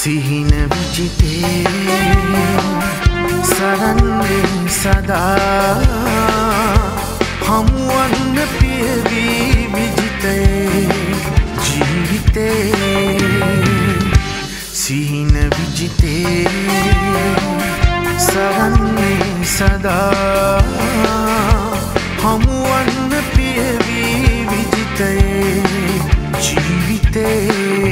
සිහින විජිතේ සරන්නේ සදා හමුවන්න පියවී විජිතේ ජීවිතේ සිහින විජිතේ සරන්නේ සදා හමුවන්න පියවී විජිතේ ජීවිතේ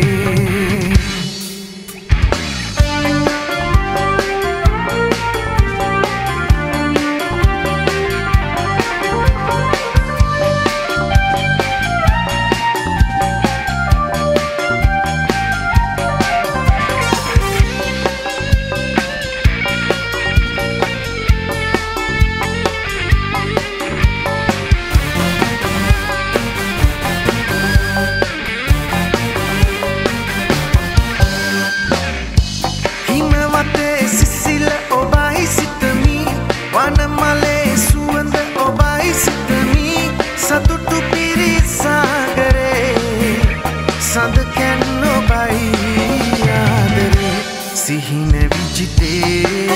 සිහින විජිතේ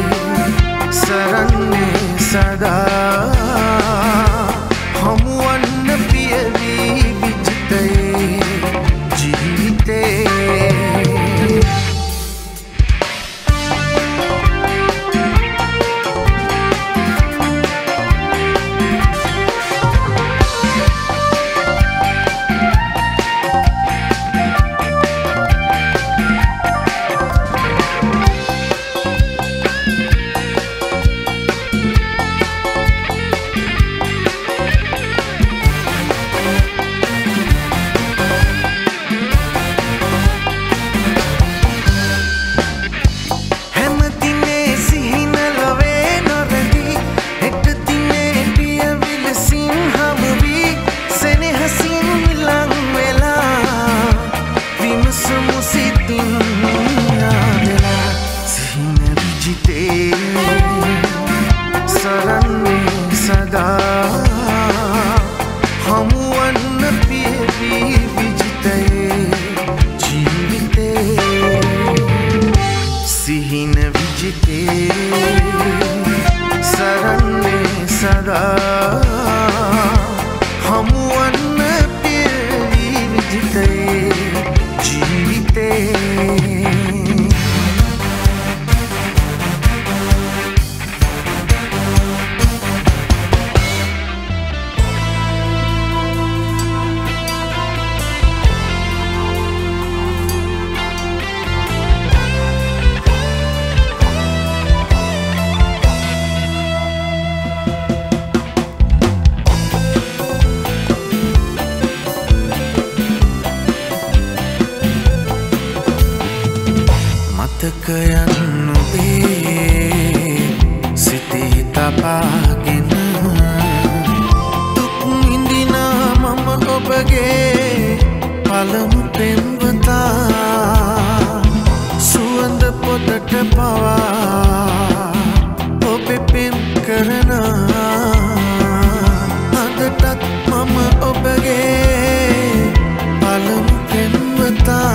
සරන්නේ සදා හමුවන්න පියවී විජිතේ ජීවිතේ සරන්නේ සදා හමුවන්න පියවී විජිතේ ජීවිතේ සිහින විජිතේ සරන්නේ සදා හමුවන්න පියවී විජිතේ ජීවිතේ මතකයන් ඔබේ සිතේ තබාගෙන දුක් විඳිනා මම ඔබගේ පළමු පෙම්වතා සුවඳ පොතට පවා ඔබේ පෙම් කරනා අදටත් මම ඔබගේ පළමු පෙම්වතා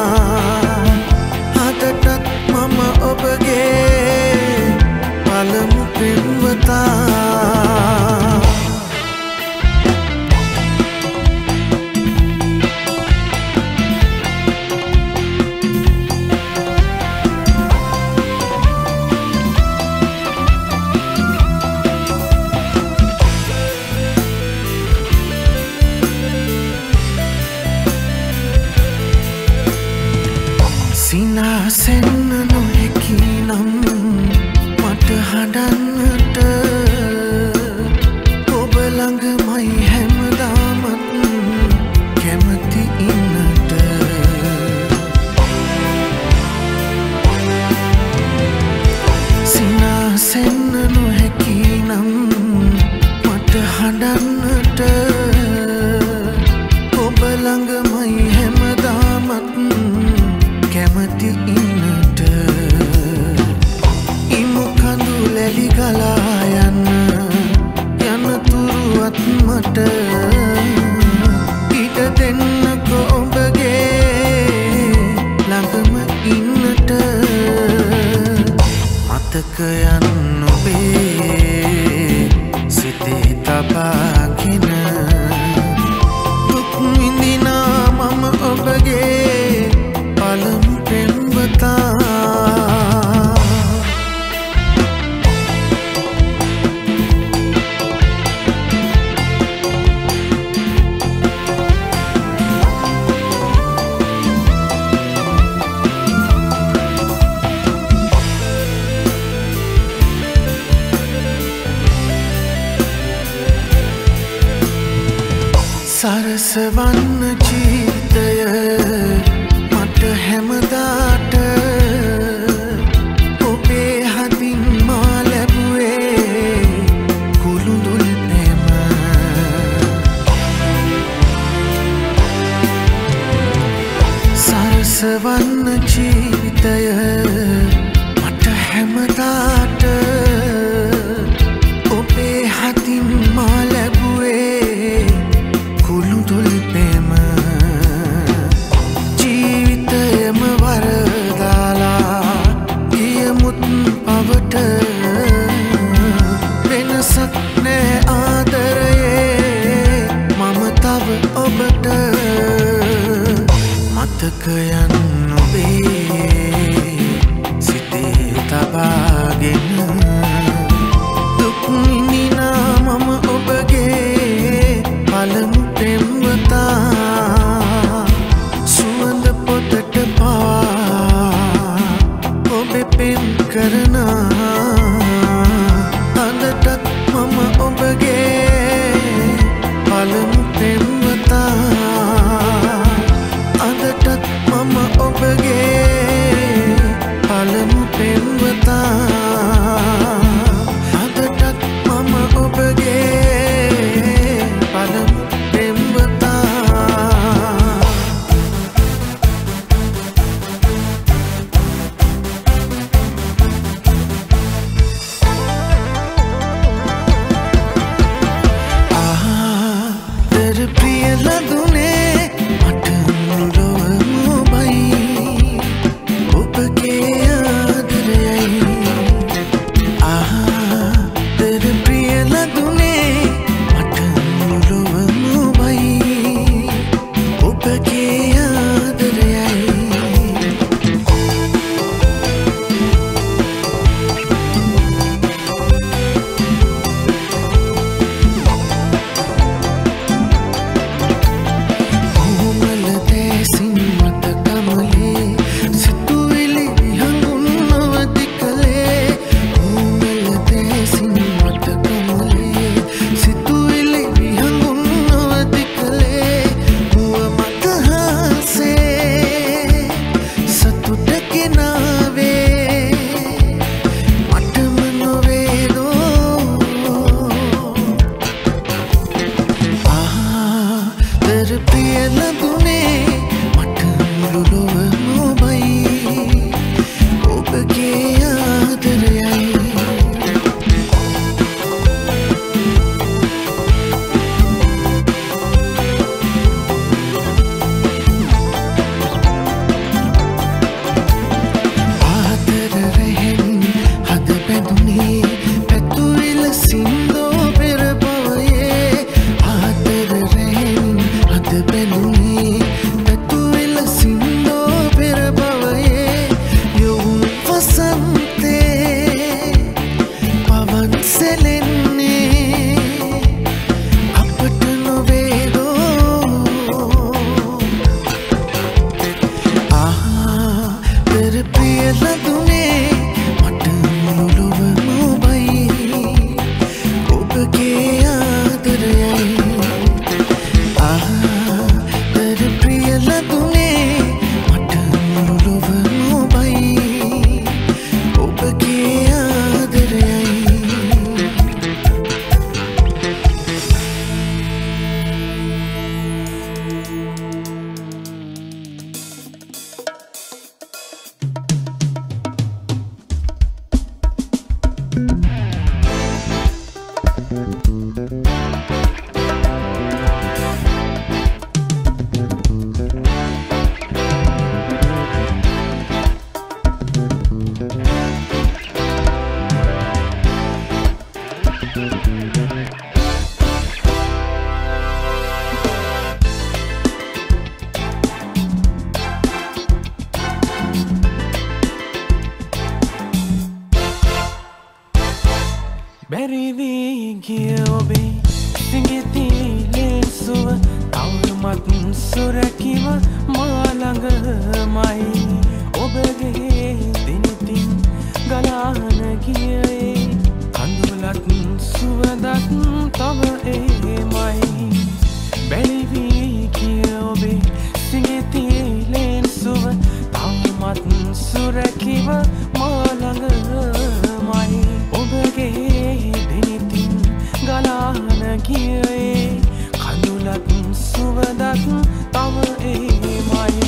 මම ඔබගේ පළමු පෙම්වතා සිනාසෙන්න නොහැකි නම් මට හඬන්නට ඔබ ළඟමයි හැමදාමත් කැමති ඉන්නට සිනාසෙන්න නොහැකි නම් මට හඬන්නට ඔබ ළඟමයි හැමදාමත් කැමති ඉන්නට ඉමු කඳු ලැලි මතකයන් ඔබේ සිතේ තබාගෙන දුක් විඳිනා මම ඔබගේ පළමු පෙම්වතා සරසවන්න ජීවිතය මට හැමදාට ඔබේ හදින් මා ලැබුවේ කුළුඳුල් පෙම සරසවන්න ජීවිතය මට හැමදාට ඔබේ හදින් මා ලැබුවේ කුළුඳුල් පෙම ජීවිතයම වරදාලා ගියමුත් පවට වෙනසක් නෑ ආදරයේ මම තව ඔබට මතකයන් ඔබේ සිතේ තබාගෙන දුක් විඳිනා මම ඔබගේ පළමු පෙම්වතා සුවඳ පොතට පවා ඔබේ පෙම් කරනා අදටත් මම ඔබගේ පළමු පෙම්වතා අදටත් මම ඔබගේ පළමු පෙම්වතා අදටත් මම ඔබගේ පළමු ප්‍රිය ලදුනේ මට මුලොවම ඔබයි බැරිවි ගිය ඔබේ සිඟිතිලෙන් සුව තවමත් සුරැකිව මා ළඟමයි ඔබගේ දිනිතින් ගලාන ගියේ කඳුලත් සුවඳත් තව එමයි බැරිවි ගිය ඔබේ සිඟිතිලෙන් සුව තවමත් සුරැකිව මා ළඟමයි ඔබගේ දිනිතින් ගලාන ගියේ කඳුලත් සුවඳත් තව එමයි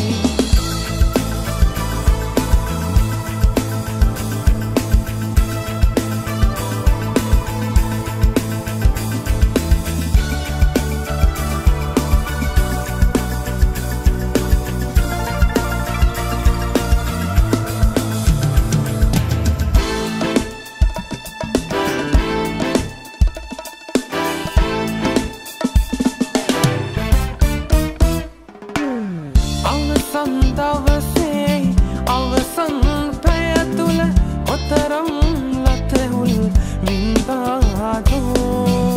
දවසේ අවසන් පැය තුල කොතරම් ලතහුල් වින්දාදෝ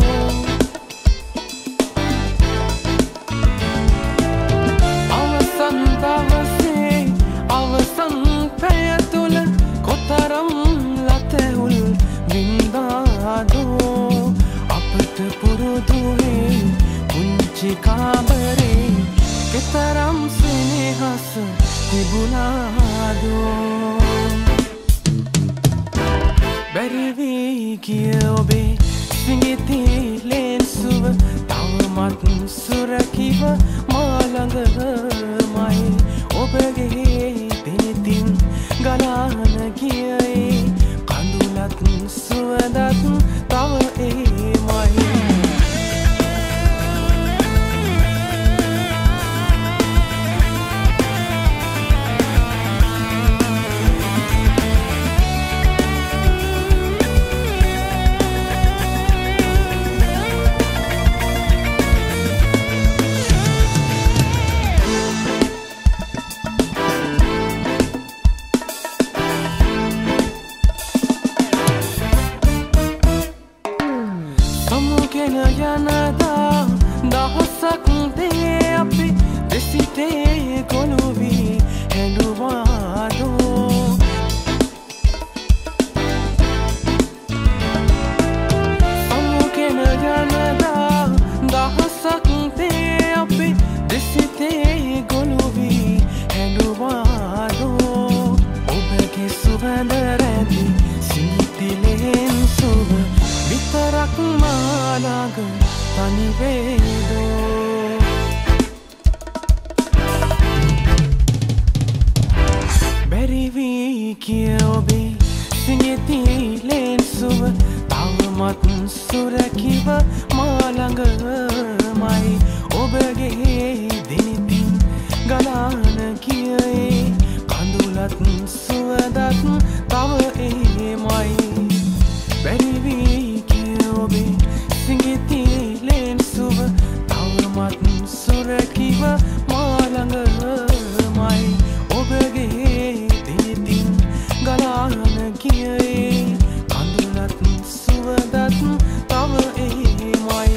අවසන් දවසේ අවසන් පැය තුල කොතරම් ලතහුල් වින්දාදෝ අපට පුරුදුවේ පුංචි කාමරේ කෙතරම් සෙනෙහස තිබුණාදෝ බැරිවි ගිය ඔබේ සිඟිතිලෙන් සුව තවමත් සුරැකිව මා ළඟමයි ඔබගේ දිනිතින් ගලාන ගියේ කඳුලත් සුවඳත් තව එමයි යනදා දහසක් දේ අපි දෙසිතේ ගොනු වී හැඬුවාදෝ සමුගෙන යනදා දහසක් දේ අපි දෙසිතේ ගොනු වී හැඬුවාදෝ ඔබගේ සුවඳ රැඳි සිඟිතිලෙන් සුව විතරක් මා ළඟ තනි වේදෝ බැරිවි ගිය ඔබේ සිඟිතිලෙන් සුව තවමත් සුරැකිව මා ළඟමයි ඔබගේ දිනිතින් ගලාන ගියේ කඳුලත් සුවඳත් තව එමයි බැරිවි ගිය ඔබේ සිඟිතිලෙන් සුව තවමත් සුරැකිව මා ළඟමයි ඔබගේ දිනිතින් ගලාන ගියේ කඳුලත් සුවඳත් තව එමයි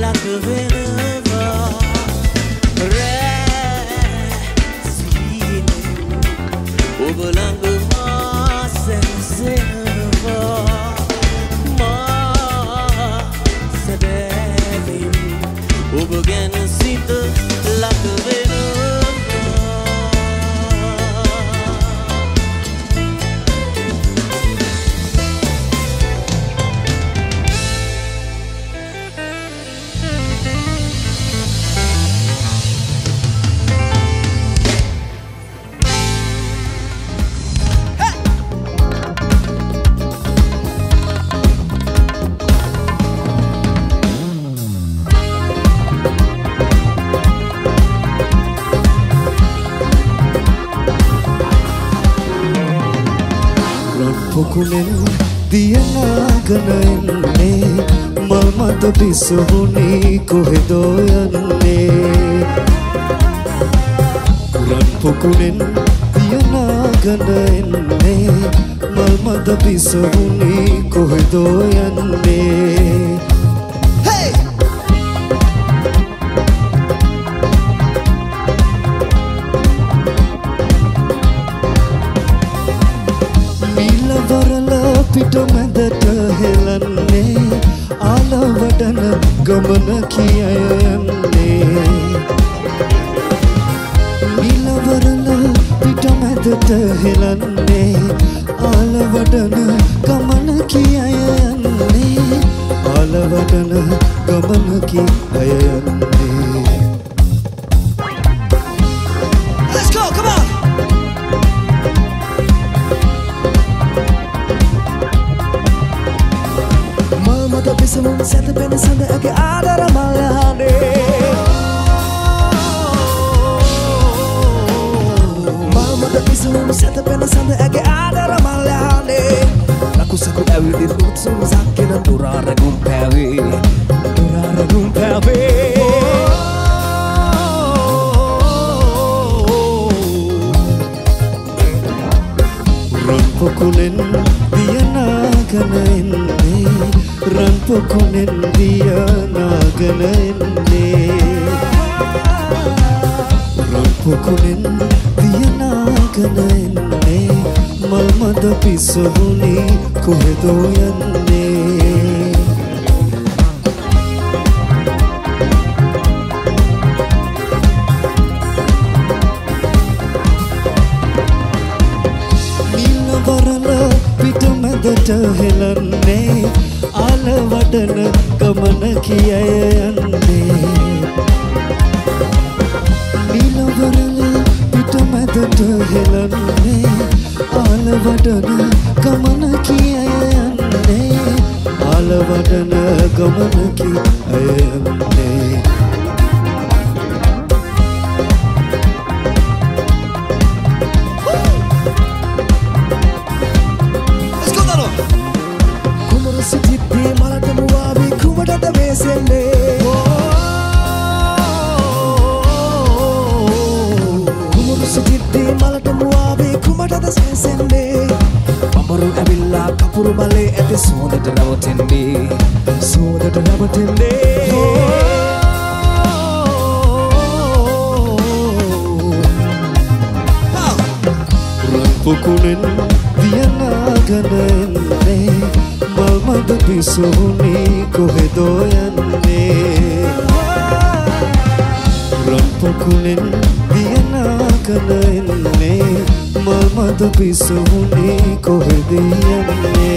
like a river. Sweet, overlong moss and silver. Moss and baby, over again and see the like a river. පුකුලෙන් දියනාගෙන එන්නේ මල් මත පිසුහුණි කොහෙදෝ යන්නේ කුරන් පුකුලෙන් දියනාගෙන එන්නේ මල් මත පිසුහුණි කොහෙදෝ යන්නේ පිටමැදට හෙලන්නේ ආලවටන ගමන කියයන්නේ නිලවරල පිටමැදට හෙලන්නේ ආලවටන ගමන කියයන්නේ ආලවටන ගමන කියයන්නේ Let's go, come on! Pisamun seta pena sanda ake adara malahane Mama da pisamun seta pena sanda ake adara malahane Laku saku awidin utsum zakina durara gumpawe Ranpokulen diyanagan enne Ranpokulen diyanagan enne Ranpokulen diyanagan enne Malmada pisahuni kohedo yanne පිටමැදට හෙලන්නේ ආලවටන ගමන කියයන්නේ නිලවරල පිටමැදට හෙලන්නේ ආලවටන ගමන කියයන්නේ ආලවටන ගමන කියයන්නේ Kapuru bale ete soonata rawatende Ranpokulen diyanagan enne Malmada pisahuni kohedo yanne Ranpokulen diyanagan enne Malmada pisahuni kohede yanne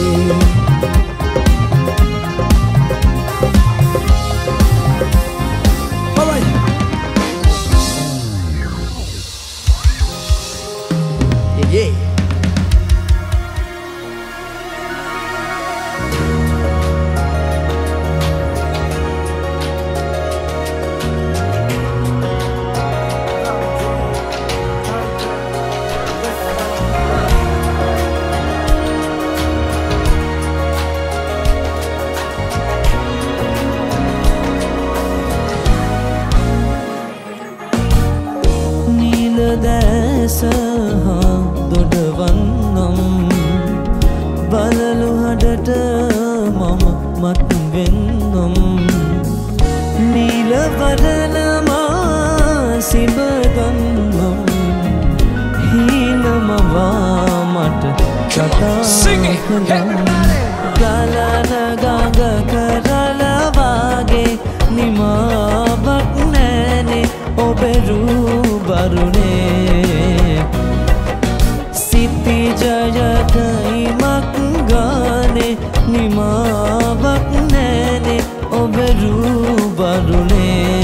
දොඩවන්නම් බලලු හඩට මම මත් වෙන්නම් Ilavarana sibadanma hinamava mata kata Sing it, everybody. Galana gaga karala vage nimavak nane oberu barune Siti jaya kaimak gane nimavak nane oberu barune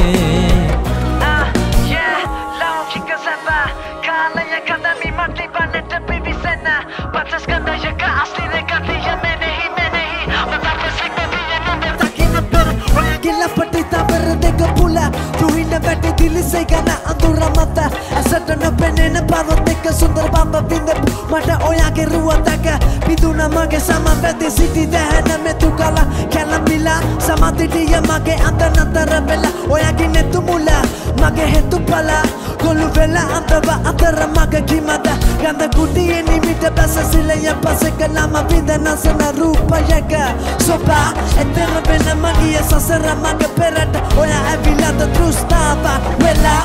Yeah, lao kika saba kala ya kanda mi matli baneta bivisena patas kanda ya ka asli ne kati ya menehi matake sikme biya numbe takina per Gila patita verde kapula Ruina vete dili se gana andura mata Asata na penena paro teka sundar bamba vinde Mata oya ke ruwa taka Biduna mage sama vete city dehana me tu kala Kela mila sama tidiya mage antanantara vela Oya ki netu mula mage hetu pala Kolu vela antava antara mage kimada Ganda kuti eni mita basa sila ya pase kalama Vinda nasana rupa yaga Sopa eterna vena magia sasara mage perata Oya avilata trustava vela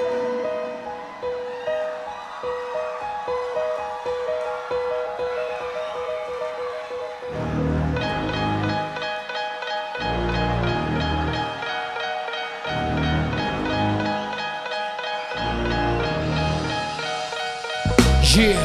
Yeah.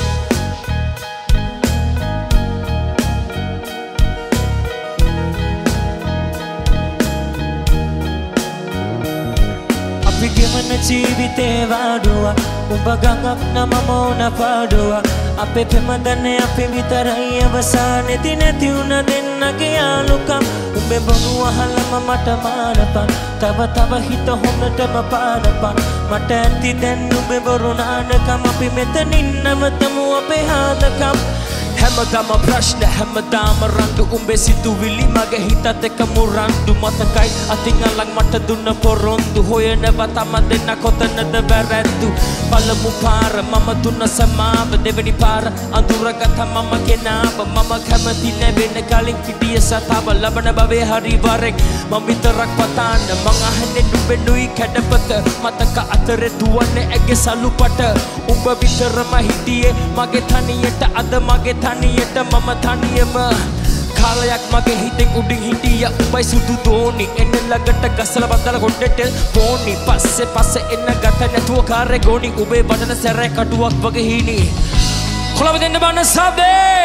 අපි ගෙවන ජීවිතේ වාඩුවා උඹ ගඟක් නම මෝන පාඩුවා අපේ පෙමදන්නේ අපි විතරයි අවසානේදී නැති වුණ දෙන්නගේ යාළුකම් උඹේ බොරු අහලම මට මානපන් තව හිත හොඳටම පානපන් මට ඇති දැන් උඹේ බොරු නානකම් අපි මෙතනින් නවතමු අපේ හාදකම් හැමදාම ප්‍රශ්න හැමදාම රණ්ඩු උඹේ සිතුවිලි මගේ හිතත් එක්ක මුරණ්ඩු මතකයි අතින් අලක් මට දුන්න පොරොන්දු හොයනවා තම දෙන්න කොතනද වැරැද්දු පළමු පාර මම දුන්න සමාව දෙවෙනි පාර අඳුරගත මම කෙනාව මම කැමති නැවෙන කලින් කිටිය සතාව ලබන බවේ හරි වරෙක් මම විතරක් පතාන්න මං අහන්නේ නුඹෙනුයි කැඩපත මතක අතරේ දුවන්නේ ඇගේ සලුපට උඹ විතරම හිටියේ මගේ තනියට අද මගේ තනියට මම තනියම කාලයක් මගේ හිතෙන් උඩින් හිටිය උඹයි සුදු දෝනි එන්න ළඟට ගසලා බඳලා ගොඩට පෝනි පස්සේ එන්න ගත නැතුව කාර්ය ගෝනි උඹේ වඩන සැරේ කටුවක් වගේ හීනි කොළඹ දෙන්න බන්න සබ්දේ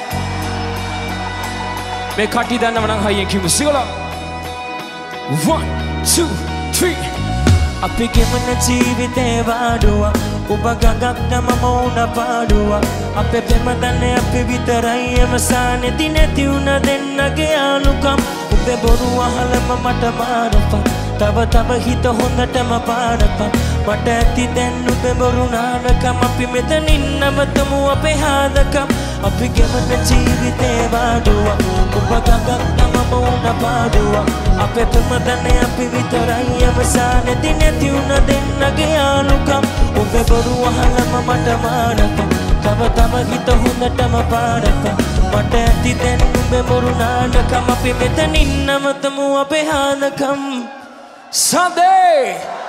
මේ කටි දන්නව නම් හයියෙන් කිව්ව සිගලා 1 2 3 අපි ගෙවන ජීවිතේ වාඩුවා උඹ ගඟක් නම මෝන පාඩුවා අපේ පෙමදන්නේ අපි විතරයි අවසානේදී නැති වුණ දෙන්නගේ යාළුකම් උඹේ බොරු අහලම මට මාරපන් තව හිත හොඳටම පාරපන් මට ඇති දැන් උඹේ බොරු නානකම් අපි මෙතනින් නවතමු අපේ හාදකම් අපි ගෙවන ජීවිතේ වාඩුවා උඹ ගඟක් නම මෝන පාඩුවා අපේ පෙමදන්නේ අපි විතරයි අවසානේදී නැති වුණ දෙන්නගේ යාළුකම් උඹේ බොරු අහලම මට මාරපන් තව හිත හොඳටම පාරපන් මට ඇති දැන් උඹේ බොරු නානකම් අපි මෙතනින් නවතමු අපේ හාදකම් Sunday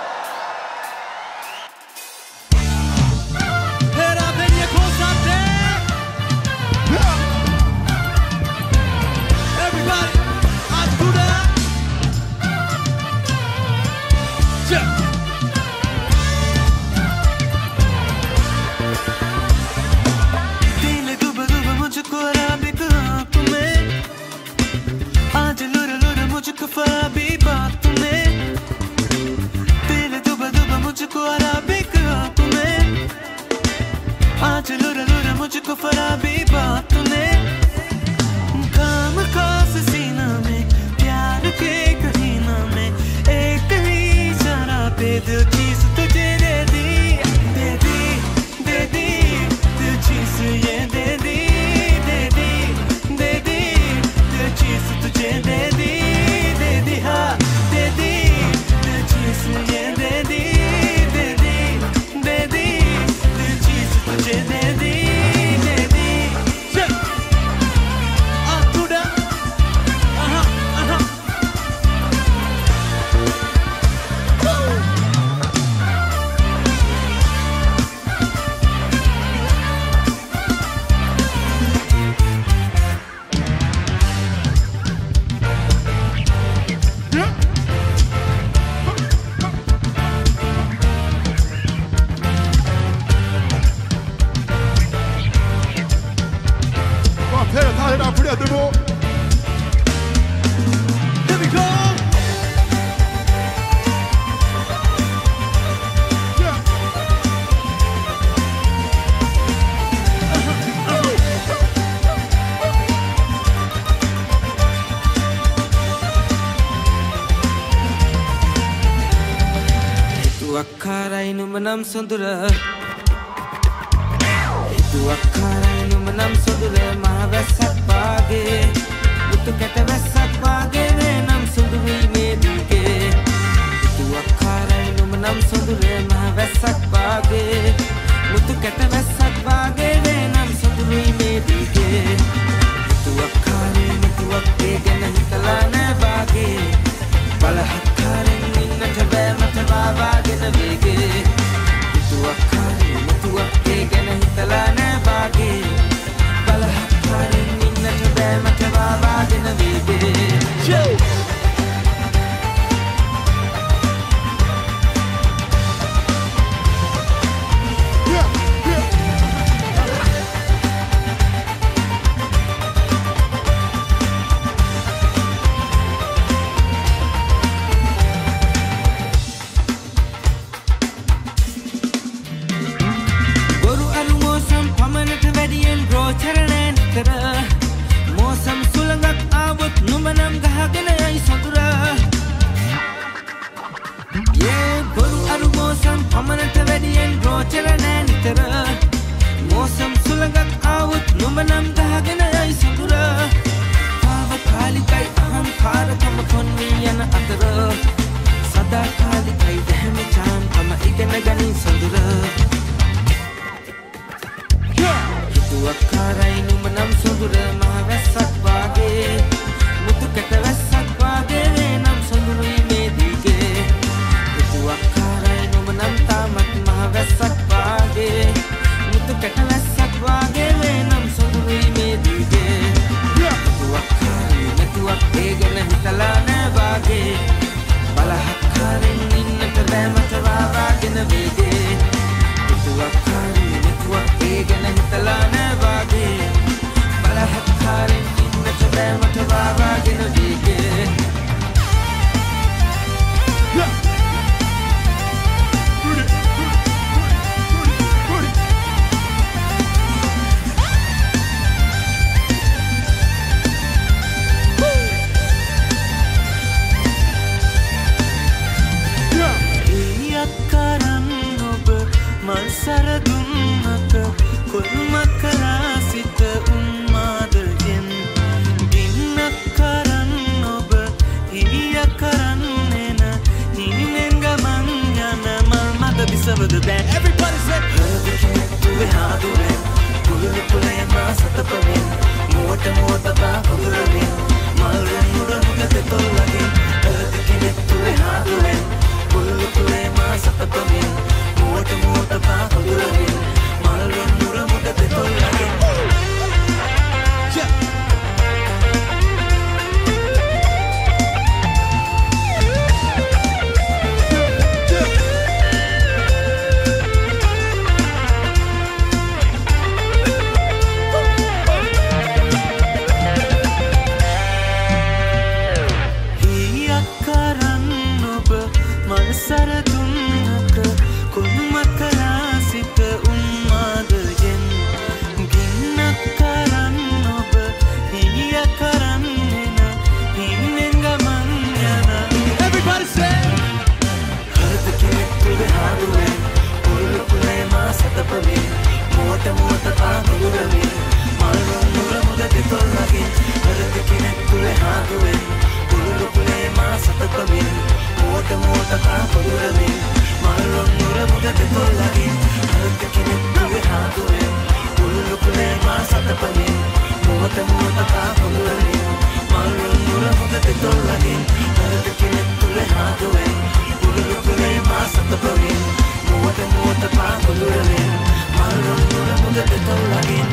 मुझको फराबी बात में दिल दुबा मुझको अराबी बात में आज लुरा मुझको फराबी बात में काम खास सीना में प्यार के कहीना में एक ही जरा पे दिल चीज तुझे दे दी दिल चीज ये दे दी दिल चीज तुझे दे दी Hiduakkarai numanam sondura Hiduakkarai numanam sondura Mahavassak wage Mutu kැටවැස්සක් wage Venam sonduri මේ දිගේ Hiduakkarai numanam sondura Mahavassak wage Mutu kැටවැස්සක් wage Venam sonduri මේ දිගේ Hiduakkarai මෙතුවක් ඒ ගැන හිතලා නෑ wage බලහත්කාරෙන් ඉන්නට බෑ මට වාවාගෙන වේගේ හිතුවක්කාරේ මුතුවක් ඒ ගැන හිතලා නෑ වාගේ බලහත්කාරෙන් ඉන්නට බෑ මට වාවාගෙන වේගේ Mosam sulangak awut numanam gahagena ay sondura Yeah, boru aru mosam pamanata wediyen rochara nෑ nitara Mosam sulangak awut numanam gahagena ay sondura Pava kalikai aham karakama konni yana atara Sada kalikai dehme cham kama igena gani sondura Hiduakkarai numanam sondura Mahavassak wage Mutu kැටවැස්සක් wage Venam sonduri මේ දිගේ Hiduakkarai numanam tamat Mahavassak wage Mutu kැටවැස්සක් wage Venam sonduri මේ දිගේ Hiduakkarai මෙතුවක් ඒ ගැන හිතලා නෑ wage බලහත්කාරෙන් ඉන්නට බෑ මට වාවාගෙන වේගේ Hiduakkarai මෙතුවක් ඒ ගැන හිතලා නෑ wage බලහත්කාරෙන් ඉන්නට බෑ මට වාවාගෙන වේගේ මල්සර දුන්නක කොළුමක් කලා සිට උන්මාදයෙන් ගින්නක් කරන්න ඔබ හිරියක් කරන්නේන හිමිනෙන් ගමන් යන මල් මත බිසවද දැන් Everybody say හදකිනෙත්තුවේ හාදුවෙන් කුළුළු කුලයම සතපවෙන් මෝට මෝතතා හොදුරවෙන් මල් රොන්නුර මුගත තොල්ලගෙන් හදකිනෙත්තුවේ හාදුවෙන් කුළුළු කුලයම සතපවෙන් Mota mota pa koduragen malron nura muda te tollagen hiyak karan oba malsara dunnaka කොළුමකලා සිට උන්මාදයෙන් ගින්නක් කරන්න ඔබ හිමිය කරන්නෙන හිමිනෙන් ගමන් යන Everybody say හදකිනෙක් තුවේ හාදුවෙන් කුළුළු කුලේම සතපවෙන් මෝට මෝතතා හොදුරවෙන් මල් රොන්නුර මුද දෙතොල්ලගෙන් හදකිනෙක් තුවේ හාදුවෙන් කුළුළු කුලේම සතපවෙන් මෝට මෝතතා හොදුරවෙන් Malron nura muda te tollagen හදකිනෙක් තුවේ හාදුවෙන් කුළුළු කුලේම සතපවෙන් මෝට මෝතතා හොදුරවෙන් Malron nura muda te tollagen හදකිනෙක් තුවේ හාදුවෙන් කුළුළු කුලේම සතපවෙන් මෝට මෝතතා හොදුරවෙන් Malron nura muda te tollagen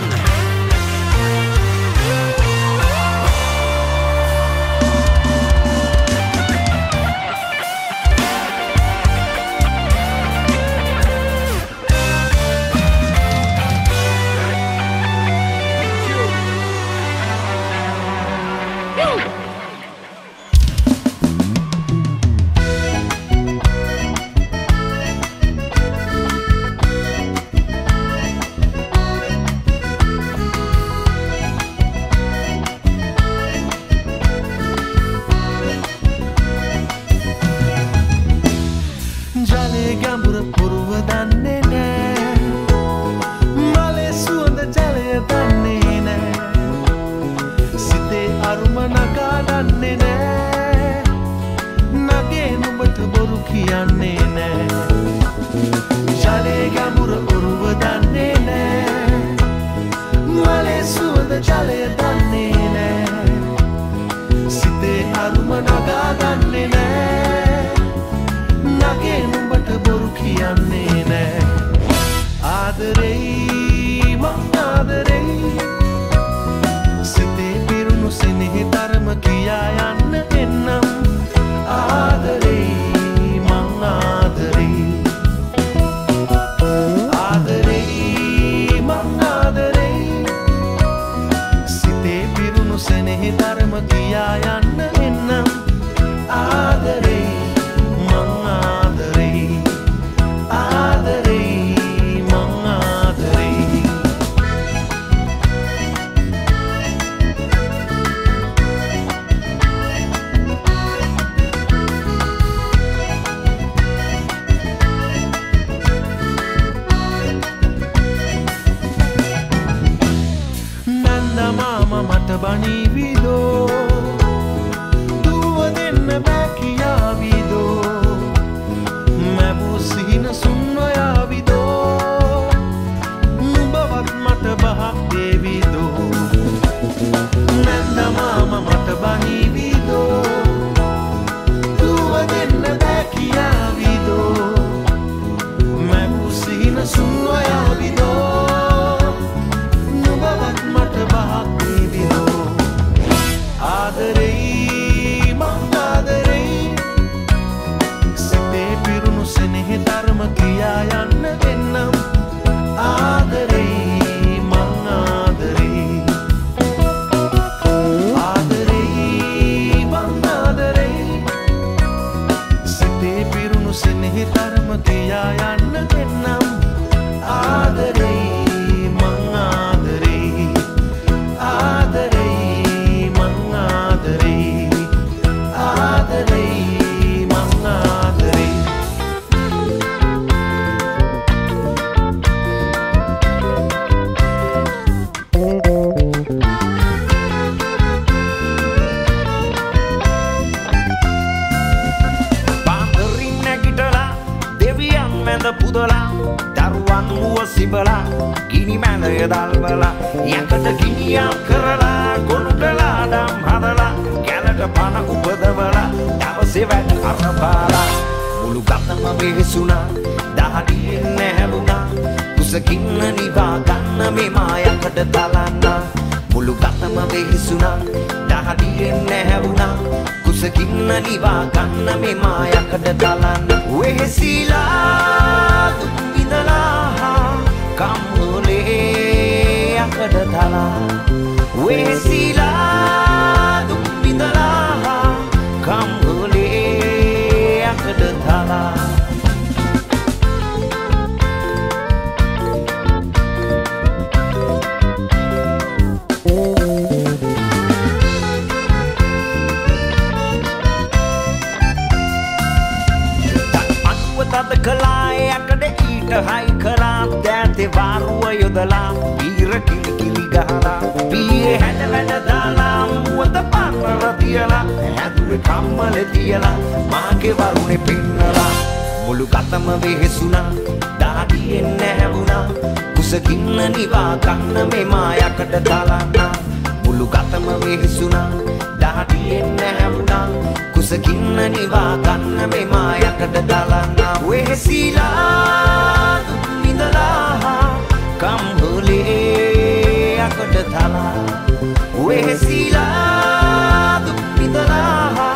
ජලය දන්නේ නෑ සිතේ අරුම නගා ගන්නේ නෑ නගේ නුඹට බොරු කියන්නේ නෑ ආදරෙයි මං ආදරෙයි සිතේ පිරුණු සෙනෙහි ධර්ම කියා යන්න එන්නම් ආදරෙයි මං ආදරෙයි ආදරෙයි මං ආදරෙයි සිතේ පිරුණු සෙනෙහි ධර්ම කියා යන්න එන්නම් ආදරෙයි මං ආදරෙයි ආදරෙයි මං ආදරෙයි මාම මට බනීවිදෝ දුව දෙන්න බෑ කියාවිදෝ මැවූ සිහින සුන්වයාවිදෝ නුඹවත් මට බහක් දේවිදෝ නැන්ද මාම මට බනීවිදෝ දුව දෙන්න බෑ කියාවිදෝ මැවූ සිහින සුන්වයාවිදෝ ආදරෙයි මං ආදරෙයි සිතේ පිරුණු සෙනෙහි ධර්ම කියා යන්න එන්නම් ආදරෙයි මං ආදරෙයි ආදරෙයි මං ආදරෙයි සිතේ පිරුණු සෙනෙහි ධර්ම කියා යන්න එන්නම් ආදරෙයි මං ආදරෙයි ආදරෙයි පුදලා දරුවන් මුව සිබලා ගිනි මැදය දල්වලා යකට ගිනියක් කරලා ගොනුටලා දම් හදලා ගැලට පන උපදවලා දවසේ වැඩ අරපාලා මුළු ගතම වෙහෙසුණා දහඩියෙන් නැහැවුණා කුසකින්න නිවා ගන්න මේ මායකට තලන්න මුළු ගතම වෙහෙසුණා දහඩියෙන් නැහැවුණා කුසකින්න නිවා ගන්න මේ මායකට තලන්න වෙහෙසිලා දුක් විඳලා කම්මුලේ යකඩ තලා වෙහෙසිලා දුක් විඳලා කම්මුලේ යකඩ තලා තද කලා යකඩ ඊට හයි කලා දැතේ වාරුව යොදලා ඊර කිලි කිලි ගහලා පීයේ හැඩ වැඩ දාලා මුවත පාරවල තියලා ඇතුලේ කම්මල තියලා මාගේ වරුනේ පින්නලා මුළු ගතම වෙහෙසුණා දාඩියෙන් නැහැවුණා කුසකින්න නිවා ගන්න මේ මායකට තලන්න මුළු ගතම වෙහෙසුණා දාඩියෙන් නැහැවුණා කුසකින්න නිවා ගන්න මේ මායකට තලන්න වෙහෙසිලා දුක් විඳලා කම්හුලේ යකඩ තලා වෙහෙසිලා දුක් විඳලා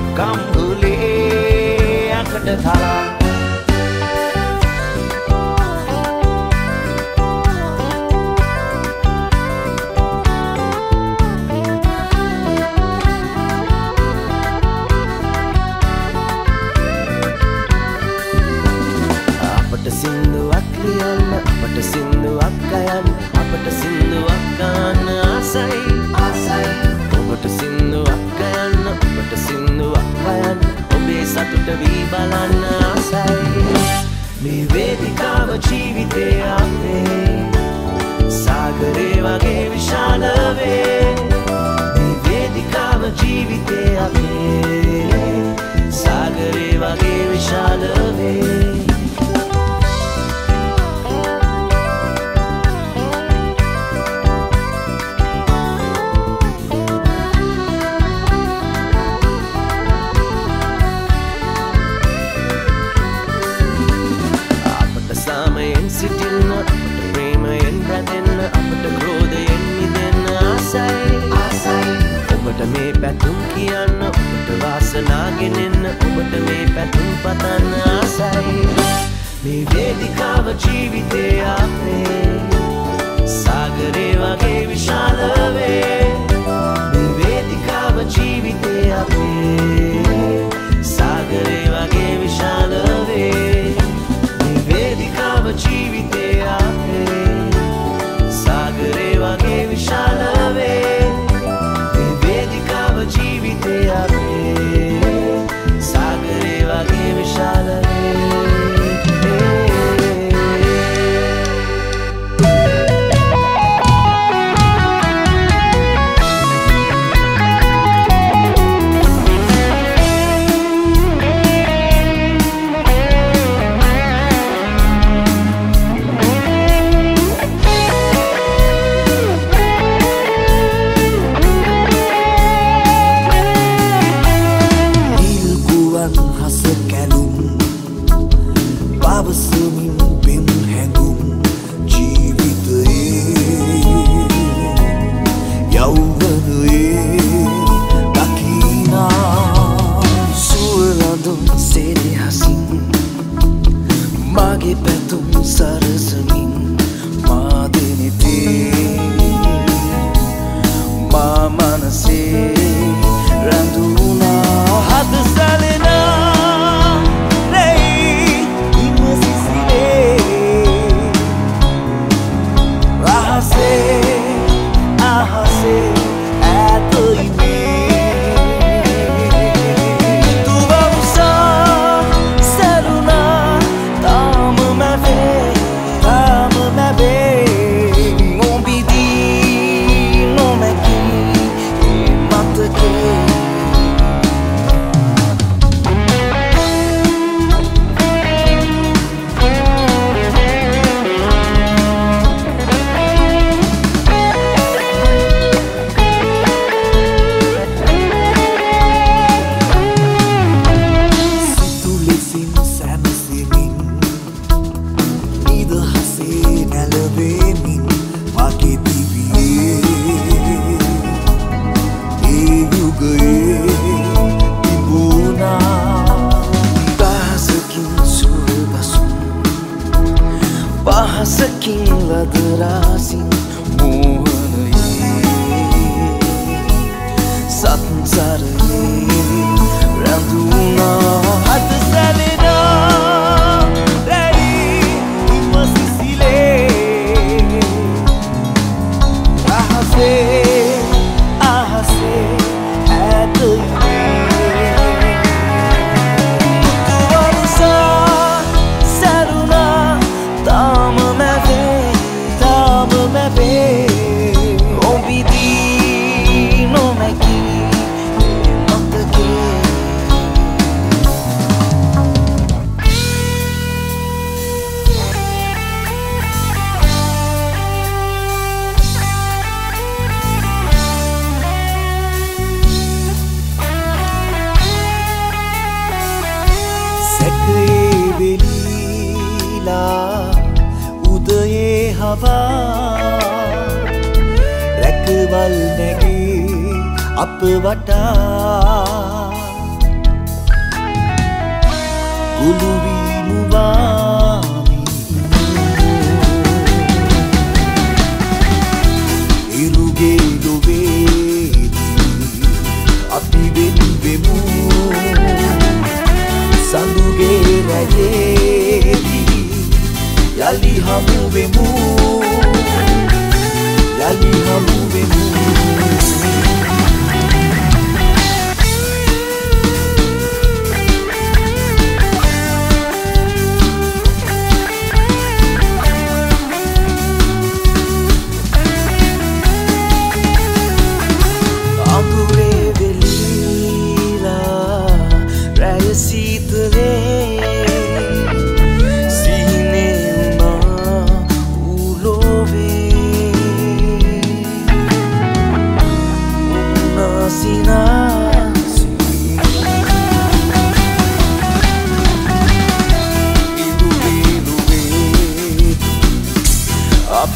කම්හුලේ යකඩ තලා සින්දුවක් ලියන්න අපට සින්දුවක් ගයන්න අපට සින්දුවක් ගන්න ආසයි ආසයි ඔබට සින්දුවක් ගයන්න අපට සින්දුවක් ගයන්න ඔබේ සතුට වී බලන්න ආසයි පැතුම් කියන්න ඔබට වාසනා ගෙනෙන්න ඔබට මේ පැතුම් පතන්න ආසයි මේ වේදිකාව ජීවිතේ අපේ සාගරේ වගේ විශාල වේ මේ වේදිකාව ජීවිතේ අපේ සාගරේ වගේ විශාල වේ මේ වේදිකාව ජීවිතේ අපේ සාගරේ වගේ විශාල වේ මේ වේදිකාව ජීවිතේ අපේ සාගරේ වගේ විශාල වේ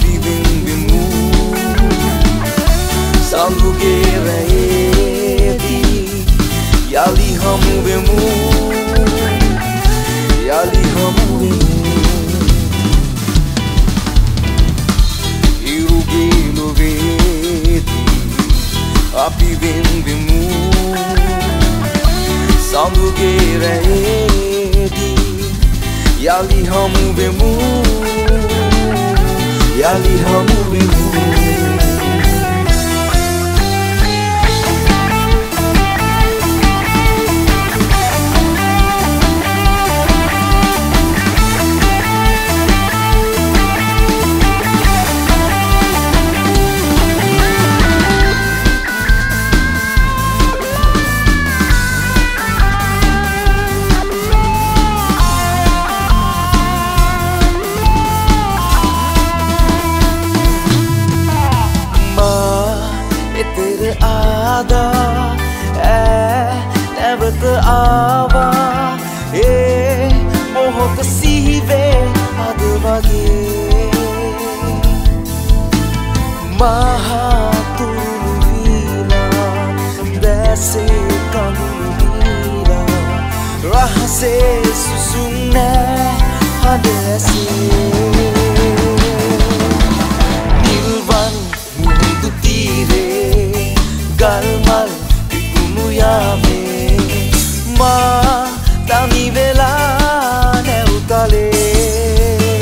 Sangue rei අඳුගේ රැයේදී යලි හමු වෙමු යලි හමු වෙමු නැවත ආවා ඒ මොහොත සිහිවේ අද වගේ මහා තුරු වීලා දැසේ කඳුළු වීලා රහසේ සුසුම් නෑ හඬ ඇසේ නිල්වන් මුහුදු තීරේ ගල්මල් පිපුණු යාමේ මා තනි වෙලා නැවුතලේ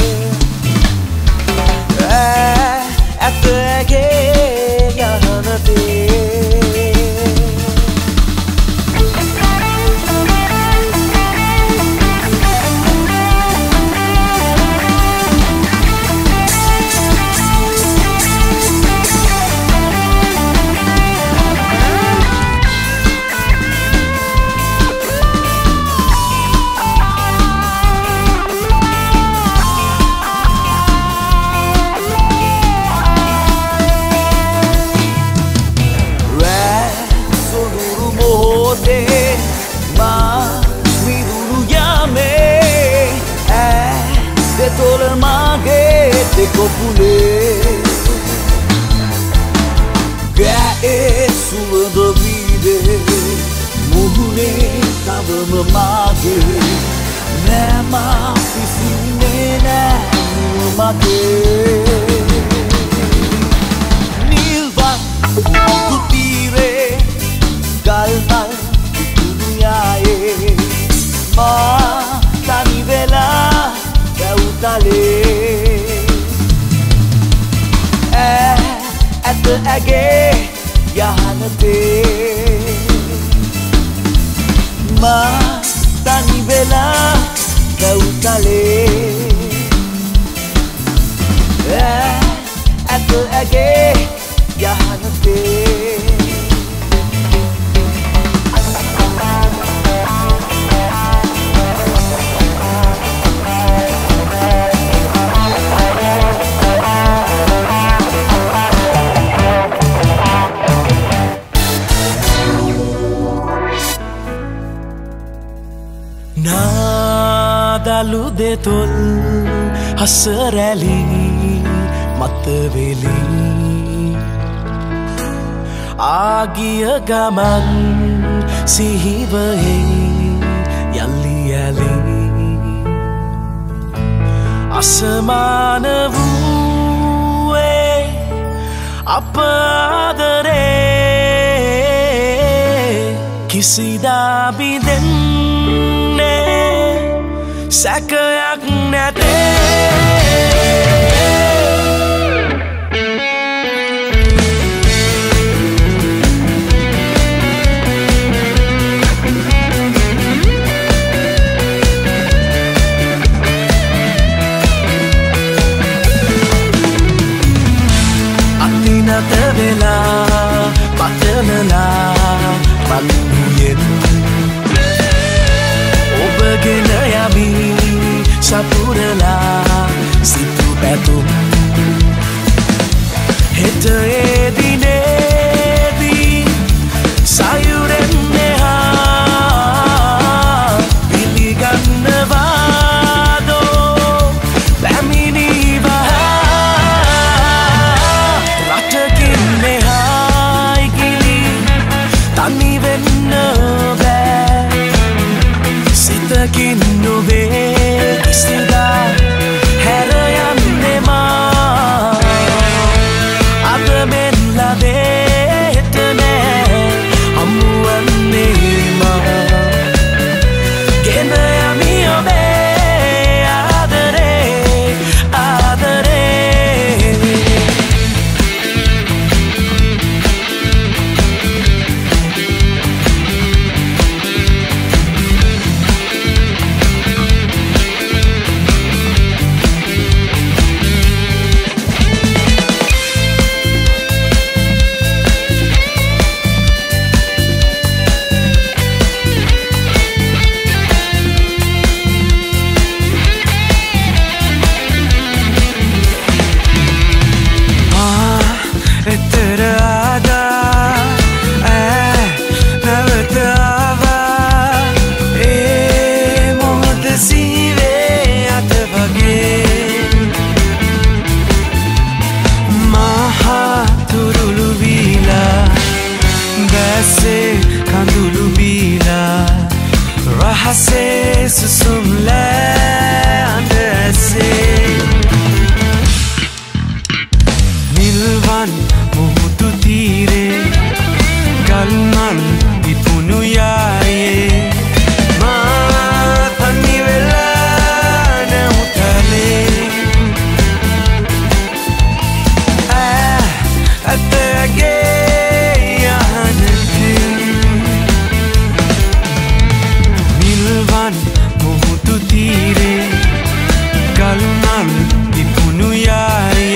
ඇත ඇගේ යහනතේ Kopule Ga'e suada vide Muhune tavama mage Nema pisine na mage Nilvan kutire Galmal duniae Ma tani vela gautale ඇත ඇගේ යහනතේ මා තනි වෙලා ගවුතලේ ඇත ඇගේ යහනතේ නාදලු දෙතොල් හසරැලි මතවෙලි ආගිය ගමන් සිහිවහි යල්ලි ඇලි අසමාන වූවේ අප ආදරේ කිසිදා බිඳෙන්නේ සැකයක් නැතේ අතිනත වෙලා පතනලා මන්ුයෙන් ඔබගෙන යමි සපුරලා සිතු පැතුම් හෙට ඒ දිනේදී සයුරෙන් එහා පිළිගන්නවාදෝ පැමිණිවා රටකින් එහායි ගිලි තනි වෙන්න බෑ සිතකින් නොවේ කිසිදා හැර යන්නේ මා අද මෙන් ලදේ හෙට නෑ හමුවන්නේ මා hase susumle andese milvan muhutu tire kalman ipunu yaye ma thani vela na utale atage yahanti milvan muhutu tire kalman ipunu yaye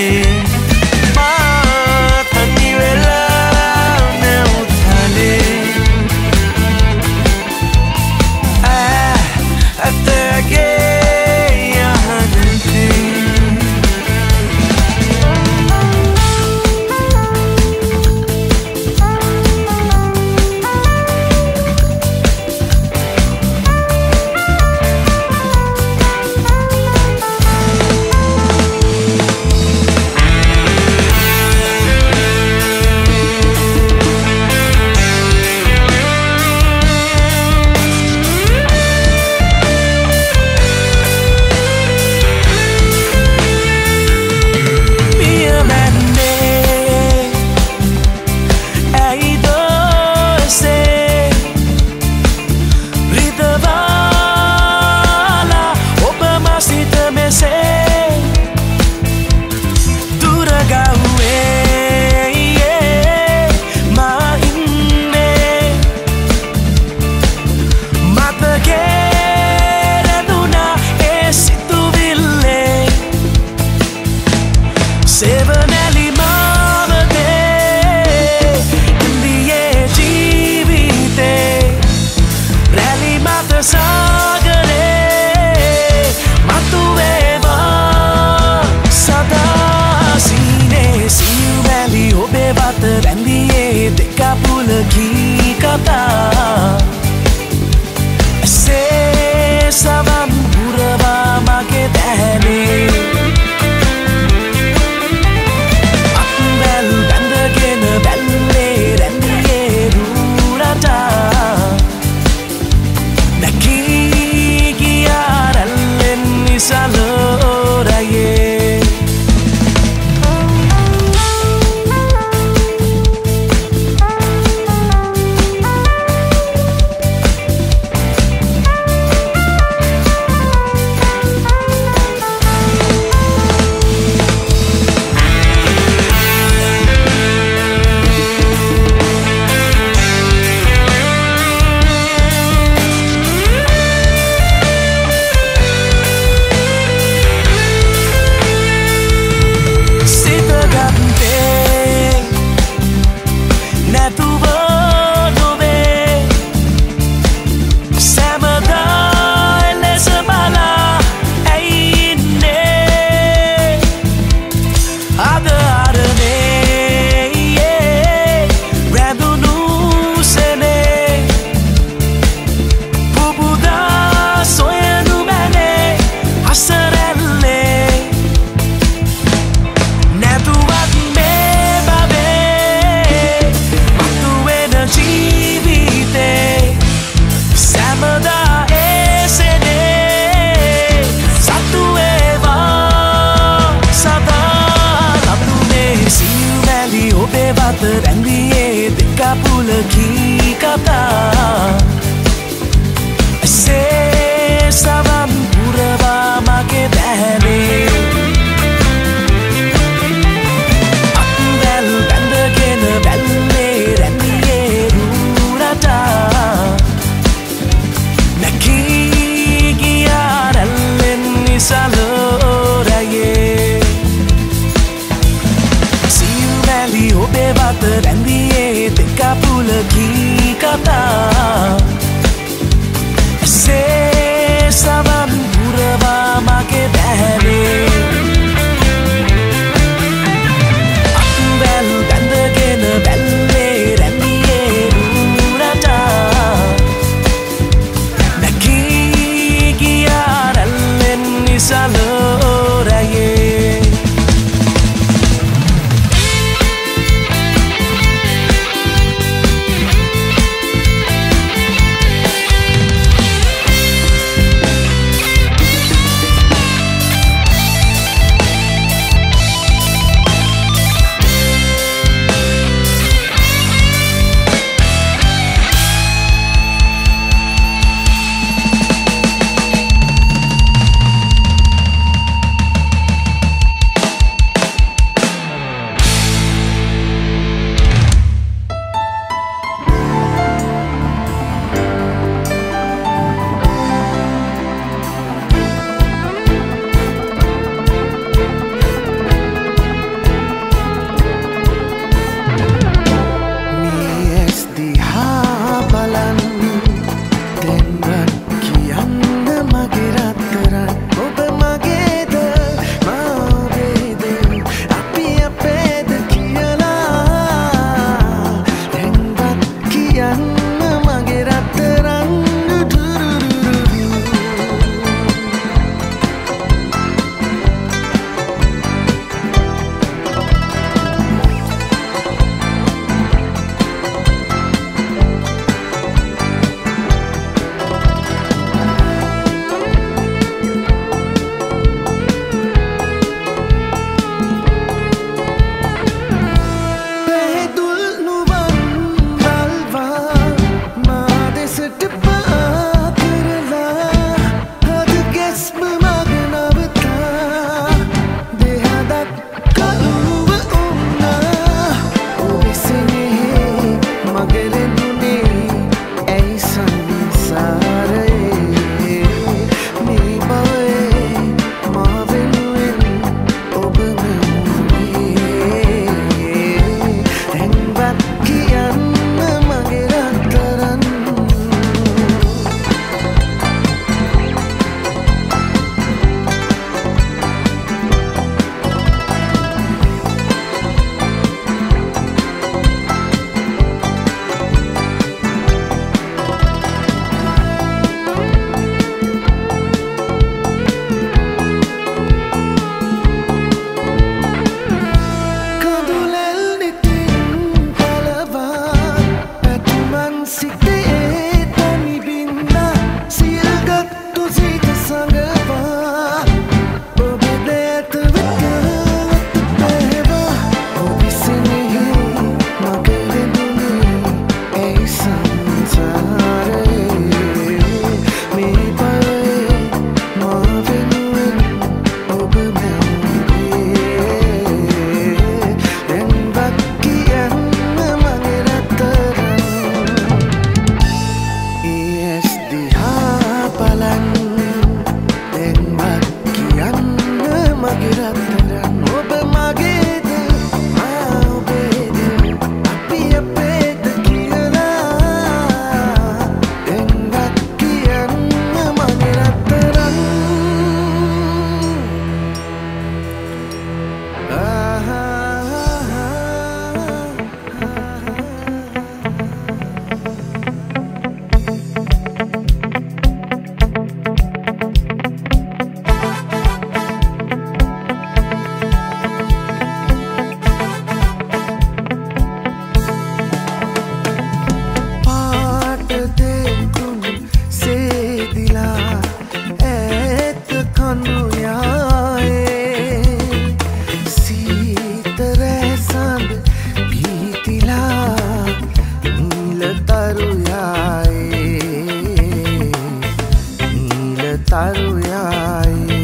taruyaye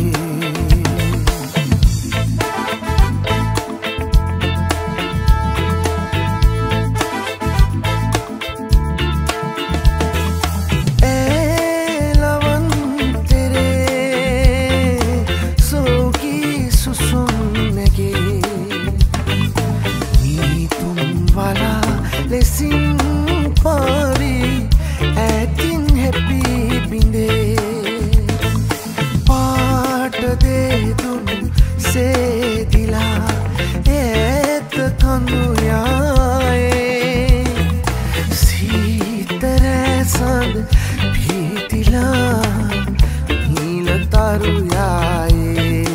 Lesin pari atin happy binde paat de dun se dila et kandu yae sitare sand bhitila nil taru yae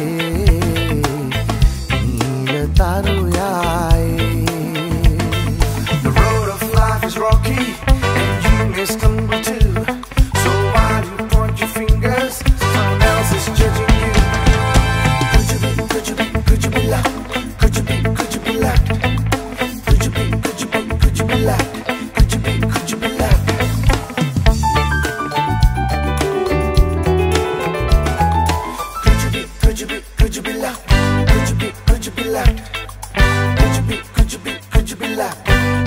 nil taru yae. Is rocky and you may stumble too. So why do you point your fingers? Someone else is judging you. Could you be loud? Could you be loud? Could you be loud? Could you be loud? Could you be loud? Could you be loud? Could you be loud? Could you be loud? Could you be loud? Could you be loud?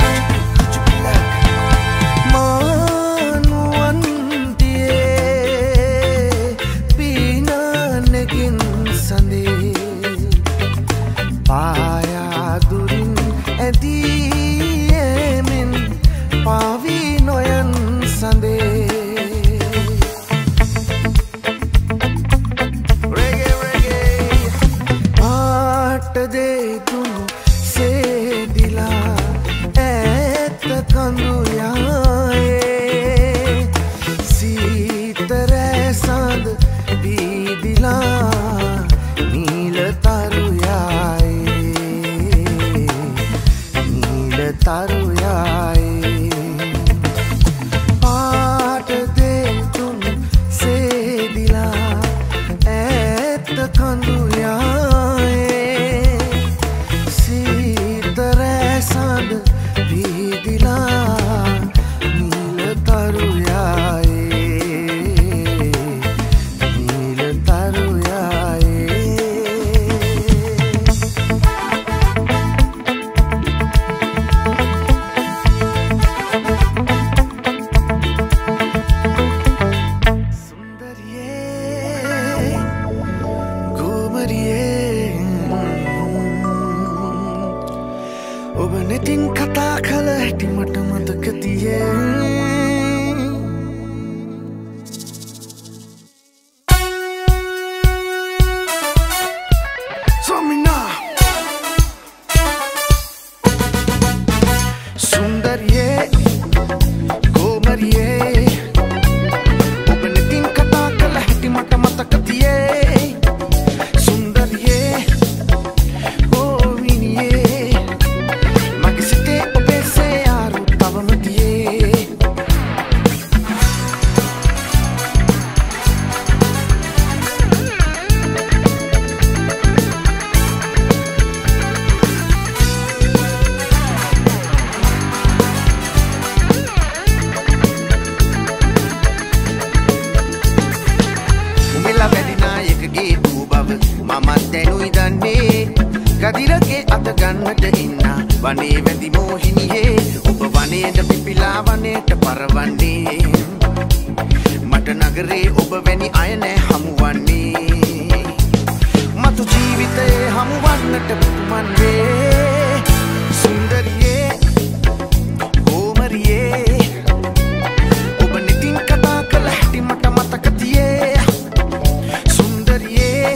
Kadirake atagannata inna වනේ වැදි මෝහිනියේ ඔබ වනයේට පිපිලා වනයේට පරවන්නේ මට නගරේ ඔබ වැනි අය නෑ හමුවන්නේ මතු ජීවිතේ හමුවන්නට පුදුමන් වේ සුන්දරියේ ඕමරියේ ඔබ නිතින් කතා කළ හැටි මට මතක තියේ සුන්දරියේ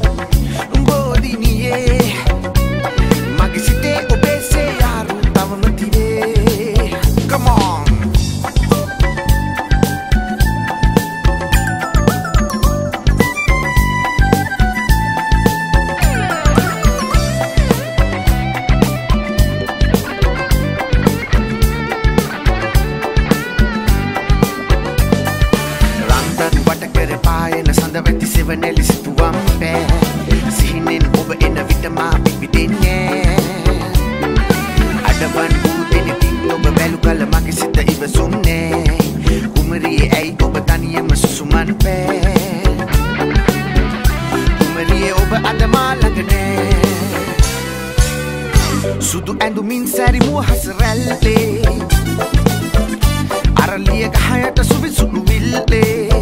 බෝදිනියේ මගේ සිතේ ඔබේ සේ යාරු තවම තිවේ come on සඳවැති සෙවණැලි සිතුවම් පෑ සිහිනෙන් ඔබ එන විට මා පිපිදෙන්නේ අඩවන් වූ දෙනකින් ඔබ බැලු කල මගේ සිත ඉවසුන්නේ කුමරියේ ඇයි ඔබ තනියම සුසුමන් පෑ සමරියේ ඔබ අද මා ළඟ නෑ සුදු ඇඳුමින් සැරි මුවහස රැල්ලේ අරලිය ගහයට සුවිසුළු විල්ලේ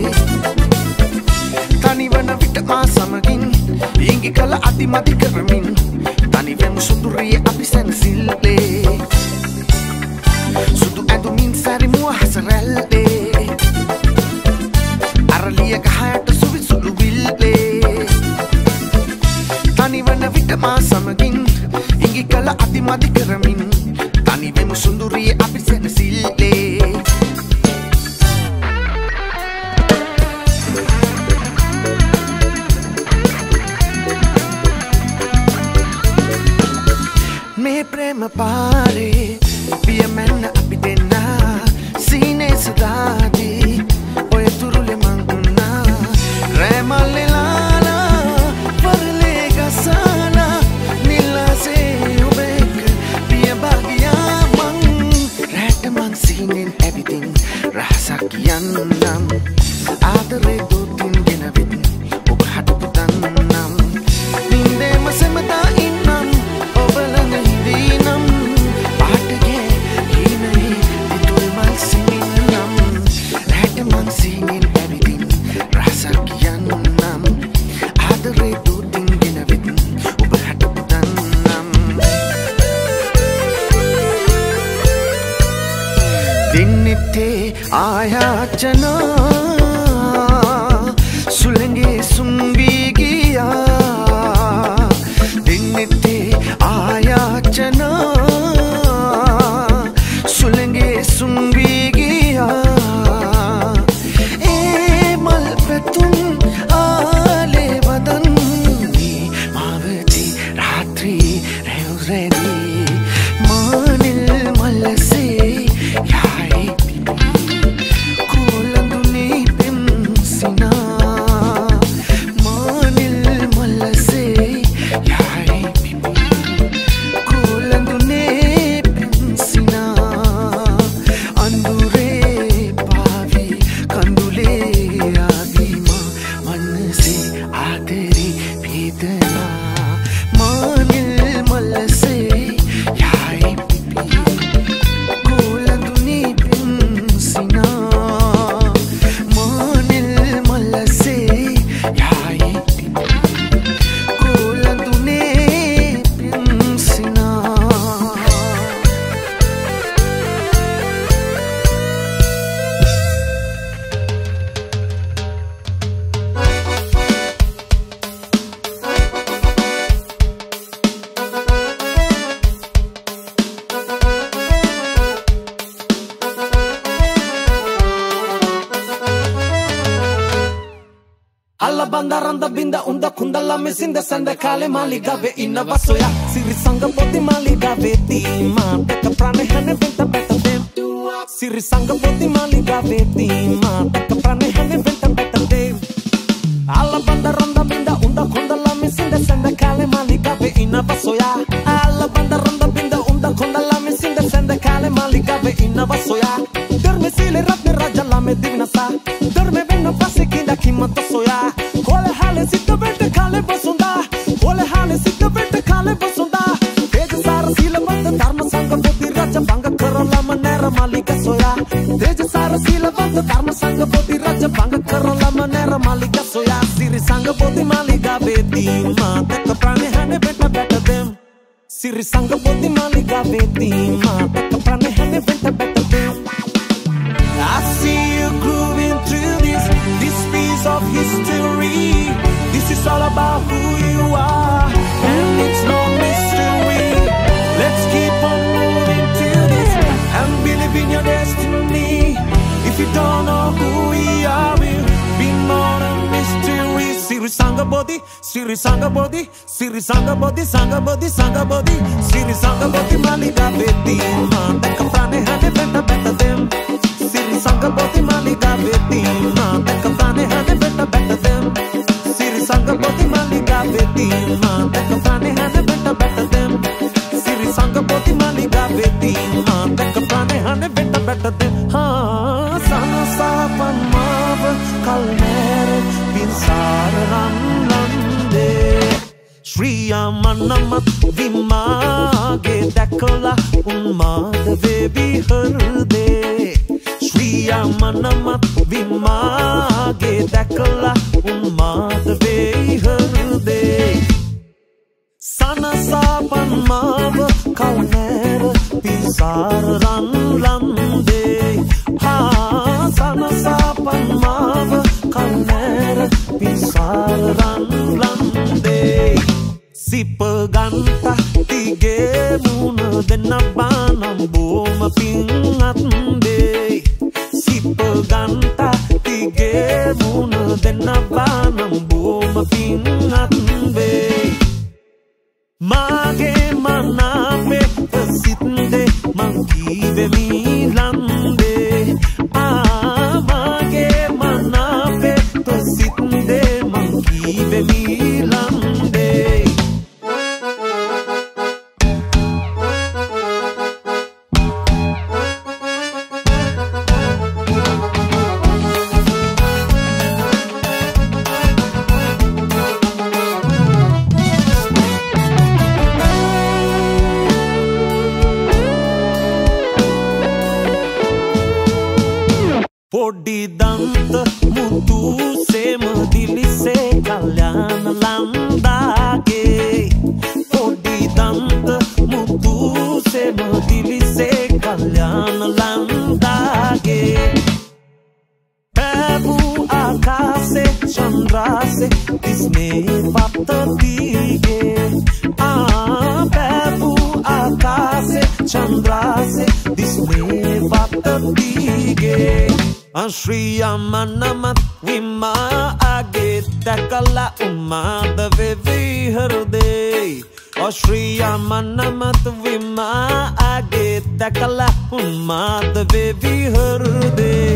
තනිවන විට මා සමගින් ඉඟි කළ අතිමති කරමින් තනිවෙමු සුදුරියේ අපි සැනසිල්ලේ සුදු ඇඳුමින් සැරි මුවහස රැල්ලේ අරලිය ගහයට සුවිසුළු විල්ලේ තනිවන විට මා සමගින් ඉඟි කළ අතිමති කරමින් තනිවෙමු සුදුරියේ අපි සැනසිල්ලේ මේ ප්‍රේම පාරේ පියමැන්න අපි දෙන්නා සීනේ සදාදී ඔය තුරුලෙ මං උන්නා රෑමල්ලෙලාලා වරලේ ගසාලා නිල්ලාසේ ඔබ එක්ක පිය බාගියා මං රැට මං සීනෙන් ඇවිදින් රහසක් කියන්නම් ආදරේ දොතින් ගෙනවිත් ඔබ හටපු දන්නම් නින්දේම සෙමතා ඉන්නම් ඔබ ළඟ හිඳීනම් පාටගේ හීනයි දිතුල් මල් සිමින්නම් රැට මං සීනෙන් ඇවිදින් රහසක් කියන්නම් ආදරේ දොතින් ගෙනවිත් ඔබ හටපු දන්නම් දින්නිත්තේ ආයාචනා සුළඟේ සුම්බී ගියා දින්නිත්තේ ආයාචනා සුළඟේ සුම්බී ගියා ඒ මල් පැතුම් ආලේ වදන්නේ මාවති රාත්‍රී රැවුරැදී මානිල් මල්ලසේ යයි කුලඳුනේ පෙම්සිනා මානිල් මල්ලසේ යයි කුලඳුනේ පෙම්සිනා අඳුරේ පාවි කඳුලේ ආදිමා මනසේ ආදරේ වේදනා මානිල් මල්ලසේ යයි කුලඳුනේ පෙම්සිනා මානිල් මල්ලසේ යයි කුලඳුනේ පෙම්සිනා Alla banda randa binda unda kundala mesinda sanda kale mali gave inna vasoya siri sanga poti mali gave tima teka prane hane venta beta dem siri sanga poti mali gave tima teka prane hane venta beta dem alla banda randa binda unda kundala mesinda sanda kale mali gave inna vasoya alla banda randa binda unda kundala mesinda sanda kale mali gave inna vasoya dorme sile ratne raja la me divna sa dorme venna passe kinda kimata soya Ole hale sitta vette kale basunda Ole hale sitta vette kale basunda Teja sara sila vanda dharma sangha bodhi raja banga karala manera malika soya Teja sara sila vanda dharma sangha bodhi raja banga karala manera malika soya Siri sangha bodhi malika veti ma teka prane hane vetta beta dem Siri sangha bodhi malika veti ma teka prane hane vetta beta dem I see you grooving through this piece of history. This is all about who you are, and it's no mystery. Let's keep on moving to this and believe in your destiny. If you don't know who we are, we'll be more than mystery. Siri sangha bodhi, Siri sangha bodhi, Siri sangha bodhi, sangha bodhi, sangha bodhi. Siri sangha bodhi malika veti ma teka prane hane venta beta dem. Siri sangha bodhi malika veti ma teka prane hane venta beta dem. Siri sangha bodhi malika veti ma teka prane hane venta beta dem. Siri sangha bodhi malika veti ma teka prane hane venta beta dem. Ha sana sapan mav kalmer bin sar ram lande Shriya මනමත් විමාගේ දැකලා උන්මාද වේවි හෘදේ ශ්‍රියා මනමත් විමාගේ දැකලා උන්මාද වේවි හෘදේ සනසාපන් මාව කල්නෑර පිසාර රන් ලන්දේ සනසාපන් මාව කල්නෑර පිසාර රන් ලන්දේ සිප ගන්ත තිගේ මුණ දෙන්න බානම් බෝම පින්අත්දේ සිප ගන්ත තිගේ මුණ දෙන්න බානම් බෝම පින්අත්දේ මාගේ මනාපේ ප්‍රසිද්ධේ මං කීවෙමි ලන්දේ මාගේ මනාපේ ප්‍රසිද්ධේ මං කීවෙමි ලන්දේ පොඩි දන්ත මුතු සේම දිලිසේ කල්යාණ ලන්දාගේ පොඩි දන්ත මුතු සේම දිලිසේ කල්යාණ ලන්දාගේ පැවූ ආකාසේ චන්ද්‍රාසේ ඉස්නේ වත්ත දීගේ පැවූ ආකාසේ චන්ද්‍රාසේ ඉස්නේ වත්ත දීගේ ශ්‍රියා මනමත් විමාගේ දැකලා උන්මාද වේවි හෘදේ ශ්‍රියා මනමත් විමාගේ දැකලා උන්මාද වේවි හෘදේ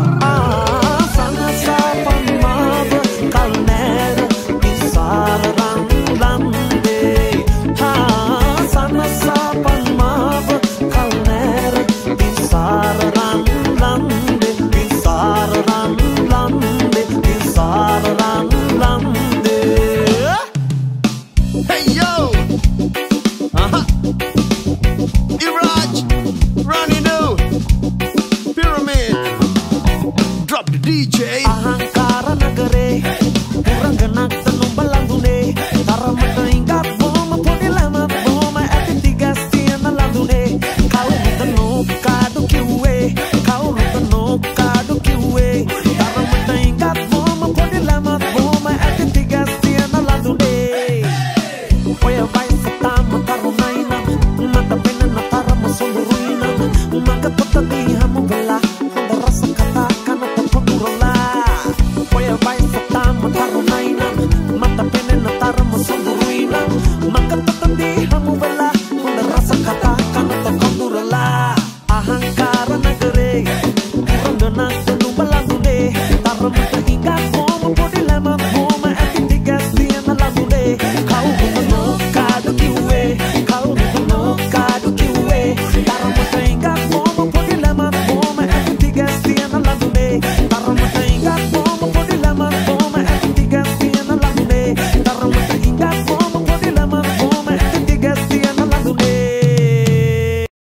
සනසාපන් මාව කල්නෑර පිසාර රන් ලන්දේ සනසාපන් මාව කල්නෑර පිසාර රන් ලන්දේ Hey yo! Iraj, Ronnie No, Pyramid, drop the DJ. Ahankara nagare, puranganak tanong balandune, taramata ingat boma podi lama boma atitigas tiyan na landune, kau rutano kado kiwe, kau rutano kado kiwe, taramata ingat boma podi lama boma atitigas tiyan na landune. Oya vai satama karunaina, mata pena na tarama soluruina, maka pataliha mo bala, honda rasa kata kana tapagurala. Oya vai